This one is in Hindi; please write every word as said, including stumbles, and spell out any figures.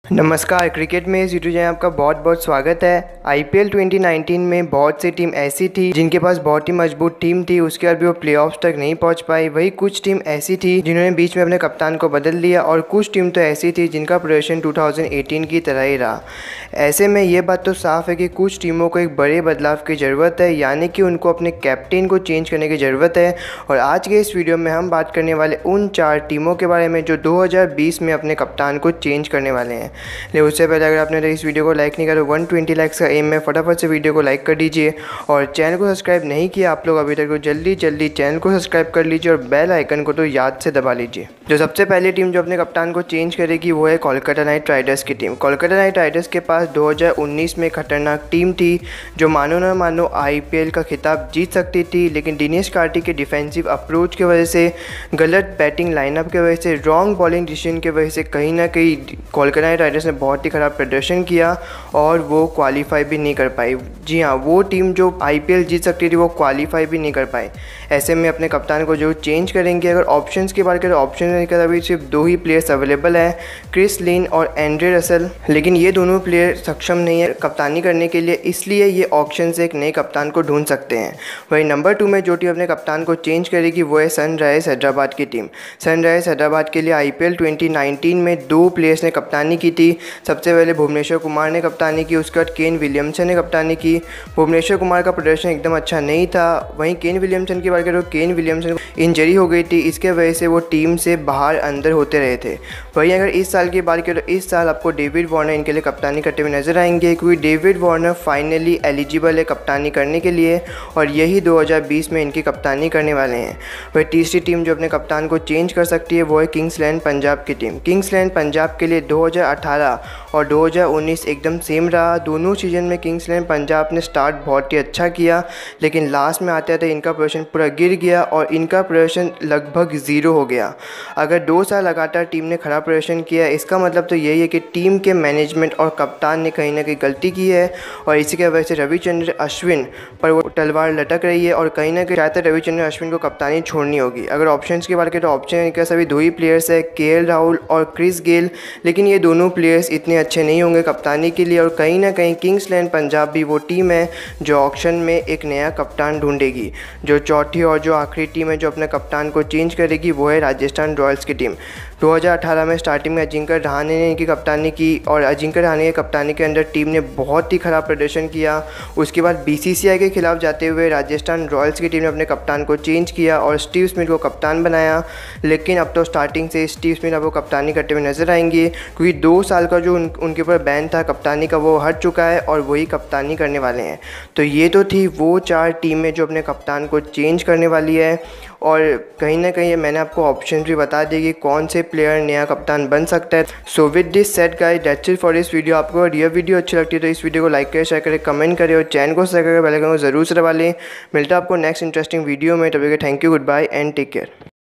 नमस्कार। क्रिकेट में इस यूट्यूब चैनल आपका बहुत बहुत स्वागत है। आईपीएल ट्वेंटी नाइनटीन में बहुत सी टीम ऐसी थी जिनके पास बहुत ही मजबूत टीम थी, उसके बाद भी वो प्लेऑफ्स तक नहीं पहुंच पाई। वही कुछ टीम ऐसी थी जिन्होंने बीच में अपने कप्तान को बदल दिया और कुछ टीम तो ऐसी थी जिनका प्रदर्शन टू थाउजेंड एटीन की तरह ही रहा। ऐसे में ये बात तो साफ है कि कुछ टीमों को एक बड़े बदलाव की ज़रूरत है, यानी कि उनको अपने कैप्टन को चेंज करने की ज़रूरत है। और आज के इस वीडियो में हम बात करने वाले उन चार टीमों के बारे में जो दो हज़ार बीस में अपने कप्तान को चेंज करने वाले हैं। लेकिन उससे पहले अगर आपने इस वीडियो को लाइक नहीं करा, वन ट्वेंटी लाइक्स का एम है, फटाफट से वीडियो को लाइक कर दीजिए। और चैनल को सब्सक्राइब नहीं किया आप लोग अभी तक, तो जल्दी जल्दी चैनल को सब्सक्राइब कर लीजिए और बेल आइकन को तो याद से दबा लीजिए। जो सबसे पहली टीम जो अपने कप्तान को चेंज करेगी वो है कोलकाता नाइट राइडर्स की टीम। कोलकाता नाइट राइडर्स के पास दो हज़ार उन्नीस में खतरनाक टीम थी जो मानो ना मानो आईपीएल का खिताब जीत सकती थी, लेकिन दिनेश कार्तिक के डिफेंसिव अप्रोच की वजह से, गलत बैटिंग लाइनअप की वजह से, रॉन्ग बॉलिंग डिसीजन की वजह से कहीं ना कहीं कोलकाता नाइट राइडर्स ने बहुत ही ख़राब प्रदर्शन किया और वो क्वालिफाई भी नहीं कर पाई। जी हाँ, वो टीम जो आईपीएल जीत सकती थी वो क्वालिफाई भी नहीं कर पाई। ऐसे में अपने कप्तान को जो चेंज करेंगे। अगर ऑप्शंस की बात करें, ऑप्शन का अभी सिर्फ दो ही प्लेयर्स अवेलेबल है, क्रिस लिन और एंड्रे रसल, लेकिन ये दोनों प्लेयर सक्षम नहीं है कप्तानी करने के लिए, इसलिए ये ऑप्शन से एक नए कप्तान को ढूंढ सकते हैं। वही नंबर टू में जो टीम अपने कप्तान को चेंज करेगी वो है सनराइज़र्स हैदराबाद की टीम। सनराइज़र्स हैदराबाद के लिए आईपीएल ट्वेंटी नाइनटीन में दो प्लेयर्स ने कप्तानी की थी। सबसे पहले भुवनेश्वर कुमार ने कप्तानी की, उसके बाद केन विलियमसन ने कप्तानी की। भुवनेश्वर कुमार का प्रदर्शन एकदम अच्छा नहीं था। वहीं केन विलियमसन की बात करें तो केन विलियमसन को इंजरी हो गई थी, इसके वजह से वो टीम से बाहर अंदर होते रहे थे। वहीं अगर इस साल की बात करें तो इस साल आपको डेविड वार्नर इनके लिए कप्तानी करते हुए नजर आएंगे, क्योंकि डेविड वार्नर फाइनली एलिजिबल है कप्तानी करने के लिए और यही दो हज़ार बीस में इनकी कप्तानी करने वाले हैं। वही तीसरी टीम जो अपने कप्तान को चेंज कर सकती है वो है किंग्स इलेवन पंजाब की टीम। किंग्स इलेवन पंजाब के लिए दो हज़ार अठारह और दो हज़ार उन्नीस एकदम सेम रहा। दोनों सीजन में किंग्स इलेवन पंजाब ने स्टार्ट बहुत ही अच्छा किया, लेकिन लास्ट में आते आते इनका प्रदर्शन पूरा गिर गया और इनका प्रदर्शन लगभग ज़ीरो हो गया। अगर दो साल लगातार टीम ने खराब प्रदर्शन किया, इसका मतलब तो यही है कि टीम के मैनेजमेंट और कप्तान ने कहीं ना कहीं गलती की है और इसी की वजह से रविचंद्रन अश्विन पर वो तलवार लटक रही है और कहीं ना कहीं चाहते रविचंद्रन अश्विन को कप्तानी छोड़नी होगी। अगर ऑप्शंस की बात करें तो ऑप्शन के सभी दो ही प्लेयर्स है, केएल राहुल और क्रिस गेल, लेकिन ये दोनों प्लेयर्स इतने अच्छे नहीं होंगे कप्तानी के लिए और कहीं ना कहीं किंग्स इलेवन पंजाब भी वो टीम है जो ऑक्शन में एक नया कप्तान ढूंढेगी। जो चौथी और जो आखिरी टीम है जो अपने कप्तान को चेंज करेगी वो है राजस्थान रॉयल्स की टीम। दो हज़ार अठारह में स्टार्टिंग में अजिंक्य रहाणे ने इनकी कप्तानी की और अजिंक्य रहाणे की कप्तानी के अंदर टीम ने बहुत ही ख़राब प्रदर्शन किया। उसके बाद बीसीसीआई के खिलाफ जाते हुए राजस्थान रॉयल्स की टीम ने अपने कप्तान को चेंज किया और स्टीव स्मिथ को कप्तान बनाया, लेकिन अब तो स्टार्टिंग से स्टीव स्मिथ अब वो कप्तानी करते हुए नजर आएंगे, क्योंकि दो साल का जो उन, उनके ऊपर बैन था कप्तानी का वो हट चुका है और वही कप्तानी करने वाले हैं। तो ये तो थी वो चार टीमें जो अपने कप्तान को चेंज करने वाली है और कहीं ना कहीं मैंने आपको ऑप्शन भी बता दी कि कौन से प्लेयर नया कप्तान बन सकता है। So with this set guys, that's it for इस वीडियो। आपको अगर ये वीडियो अच्छी लगती है तो इस वीडियो को लाइक करें, शेयर करें, कमेंट करें और चैनल को सब्सक्राइब करके बेल आइकन को जरूर से दबा लें। मिलता है आपको नेक्स्ट इंटरेस्टिंग वीडियो में, तब तक thank you, goodbye and take care.